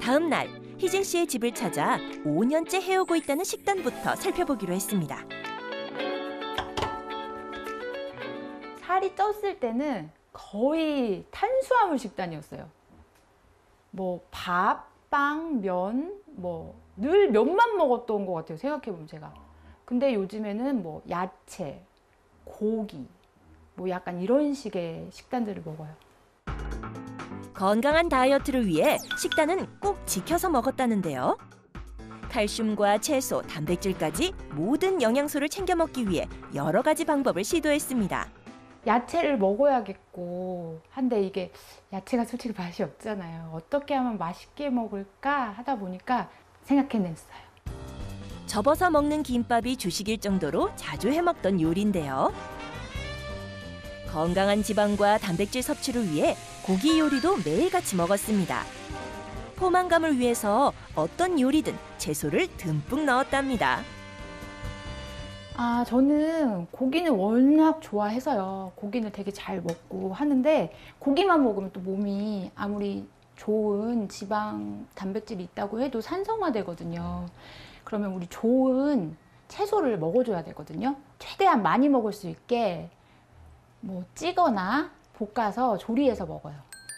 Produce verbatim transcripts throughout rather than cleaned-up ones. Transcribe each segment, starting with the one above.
다음 날 희진 씨의 집을 찾아 오 년째 해오고 있다는 식단부터 살펴보기로 했습니다. 살이 쪘을 때는 거의 탄수화물 식단이었어요. 뭐 밥, 빵, 면, 뭐 늘 면만 먹었던 것 같아요. 생각해보면 제가. 근데 요즘에는 뭐 야채, 고기, 뭐 약간 이런 식의 식단들을 먹어요. 건강한 다이어트를 위해 식단은 꼭 지켜서 먹었다는데요. 칼슘과 채소, 단백질까지 모든 영양소를 챙겨 먹기 위해 여러 가지 방법을 시도했습니다. 야채를 먹어야겠고 한데 이게 야채가 솔직히 맛이 없잖아요. 어떻게 하면 맛있게 먹을까 하다 보니까 생각해냈어요. 접어서 먹는 김밥이 주식일 정도로 자주 해먹던 요리인데요. 건강한 지방과 단백질 섭취를 위해 고기 요리도 매일같이 먹었습니다. 포만감을 위해서 어떤 요리든 채소를 듬뿍 넣었답니다. 아, 저는 고기는 워낙 좋아해서요. 고기는 되게 잘 먹고 하는데 고기만 먹으면 또 몸이 아무리 좋은 지방, 단백질이 있다고 해도 산성화되거든요. 그러면 우리 좋은 채소를 먹어줘야 되거든요. 최대한 많이 먹을 수 있게 뭐 찌거나 볶아서 조리해서 먹어요.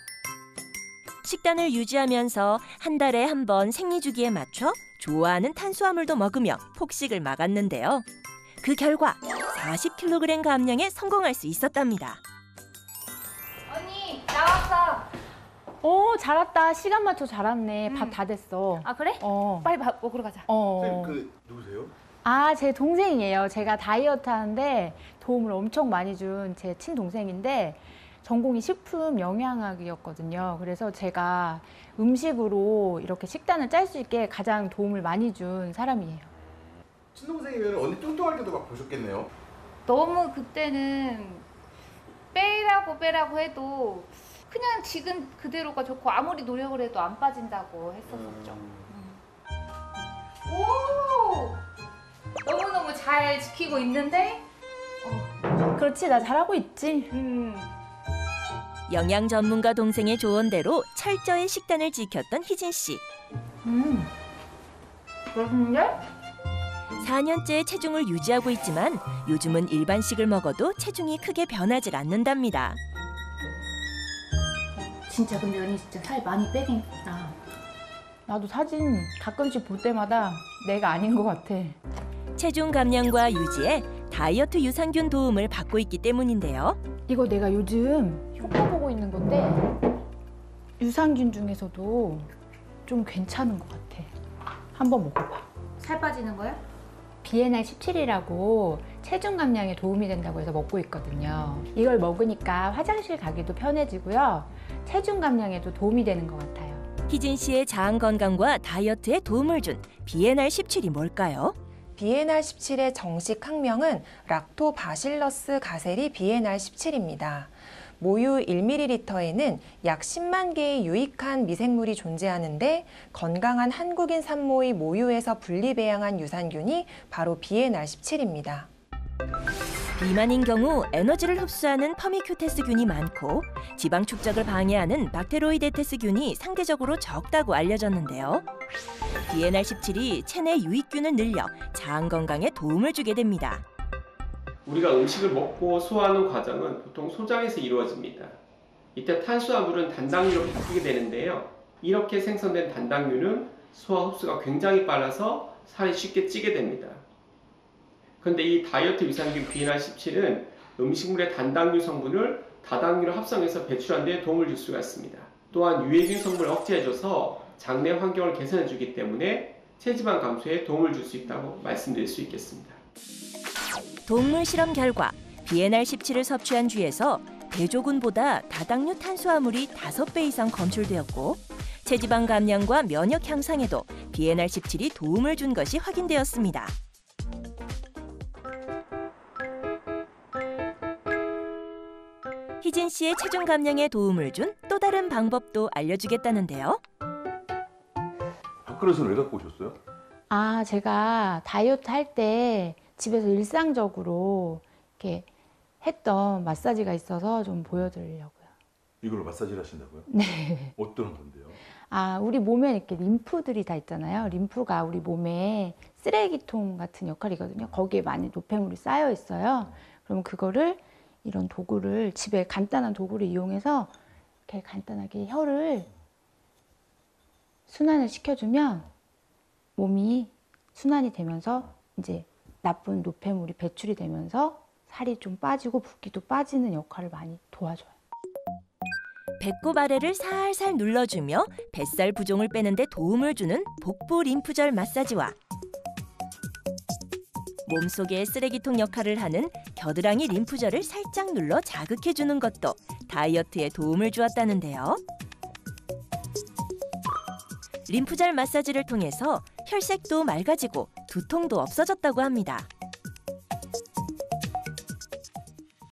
식단을 유지하면서 한 달에 한 번 생리주기에 맞춰 좋아하는 탄수화물도 먹으며 폭식을 막았는데요. 그 결과 사십 킬로그램 감량에 성공할 수 있었답니다. 언니 나왔어. 어, 잘 왔다. 시간 맞춰 잘 왔네. 음. 밥 다 됐어. 아 그래? 어. 빨리 밥 먹으러 가자. 어. 선생님 그 누구세요? 아, 제 동생이에요. 제가 다이어트 하는데 도움을 엄청 많이 준 제 친동생인데 전공이 식품 영양학이었거든요. 그래서 제가 음식으로 이렇게 식단을 짤 수 있게 가장 도움을 많이 준 사람이에요. 친동생이면 언니 뚱뚱할 때도 막 보셨겠네요. 너무 그때는 빼라고 빼라고 해도 그냥 지금 그대로가 좋고 아무리 노력을 해도 안 빠진다고 했었었죠. 음. 오! 너무너무 잘 지키고 있는데? 그렇지, 나 잘하고 있지. 음. 영양 전문가 동생의 조언대로 철저히 식단을 지켰던 희진 씨. 음. 맛있는데? 사 년째 체중을 유지하고 있지만 요즘은 일반식을 먹어도 체중이 크게 변하질 않는답니다. 진짜 근데 언니 진짜 살 많이 빼긴 했다. 나도 사진 가끔씩 볼 때마다 내가 아닌 것 같아. 체중 감량과 유지에 다이어트 유산균 도움을 받고 있기 때문인데요. 이거 내가 요즘 효과 보고 있는 건데 유산균 중에서도 좀 괜찮은 것 같아. 한번 먹어봐. 살 빠지는 거야? 비엔알 십칠이라고 체중 감량에 도움이 된다고 해서 먹고 있거든요. 이걸 먹으니까 화장실 가기도 편해지고요. 체중 감량에도 도움이 되는 것 같아요. 희진 씨의 장 건강과 다이어트에 도움을 준 비엔알 십칠이 뭘까요? 비엔알 십칠의 정식 학명은 락토바실러스 가세리 비엔알 십칠입니다. 모유 일 밀리리터에는 약 십만 개의 유익한 미생물이 존재하는데 건강한 한국인 산모의 모유에서 분리배양한 유산균이 바로 비엔알 십칠입니다. 비만인 경우 에너지를 흡수하는 퍼미큐테스균이 많고 지방 축적을 방해하는 박테로이데테스균이 상대적으로 적다고 알려졌는데요. 비엔알 십칠이 체내 유익균을 늘려 장 건강에 도움을 주게 됩니다. 우리가 음식을 먹고 소화하는 과정은 보통 소장에서 이루어집니다. 이때 탄수화물은 단당류로 바뀌게 되는데요. 이렇게 생성된 단당류는 소화 흡수가 굉장히 빨라서 살이 쉽게 찌게 됩니다. 그런데 이 다이어트 유산균 비엔알 십칠은 음식물의 단당류 성분을 다당류로 합성해서 배출하는 데 도움을 줄 수가 있습니다. 또한 유해균 성분을 억제해줘서 장내 환경을 개선해주기 때문에 체지방 감소에 도움을 줄 수 있다고 말씀드릴 수 있겠습니다. 동물 실험 결과 비엔알 십칠을 섭취한 쥐에서 대조군보다 다당류 탄수화물이 다섯 배 이상 검출되었고 체지방 감량과 면역 향상에도 비엔알 십칠이 도움을 준 것이 확인되었습니다. 희진 씨의 체중 감량에 도움을 준 또 다른 방법도 알려주겠다는데요. 밥그릇은 왜 갖고 오셨어요? 아, 제가 다이어트 할 때 집에서 일상적으로 이렇게 했던 마사지가 있어서 좀 보여드리려고요. 이걸로 마사지를 하신다고요? 네. 어떤 건데요? 아, 우리 몸에 이렇게 림프들이 다 있잖아요. 림프가 우리 몸에 쓰레기통 같은 역할이거든요. 거기에 많이 노폐물이 쌓여 있어요. 그럼 그거를 이런 도구를 집에 간단한 도구를 이용해서 이렇게 간단하게 혀를 순환을 시켜주면 몸이 순환이 되면서 이제 나쁜 노폐물이 배출이 되면서 살이 좀 빠지고 붓기도 빠지는 역할을 많이 도와줘요. 배꼽 아래를 살살 눌러주며 뱃살 부종을 빼는 데 도움을 주는 복부 림프절 마사지와 몸속의 쓰레기통 역할을 하는 겨드랑이 림프절을 살짝 눌러 자극해주는 것도 다이어트에 도움을 주었다는데요. 림프절 마사지를 통해서 혈색도 맑아지고 두통도 없어졌다고 합니다.